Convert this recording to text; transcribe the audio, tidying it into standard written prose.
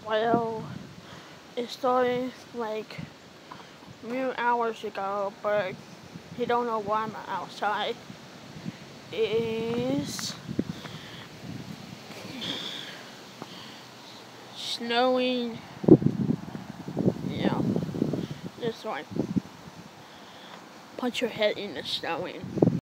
Well, it started like a few hours ago, but you don't know why I'm outside. It's snowing, you know, this one. Punch your head in the snowing.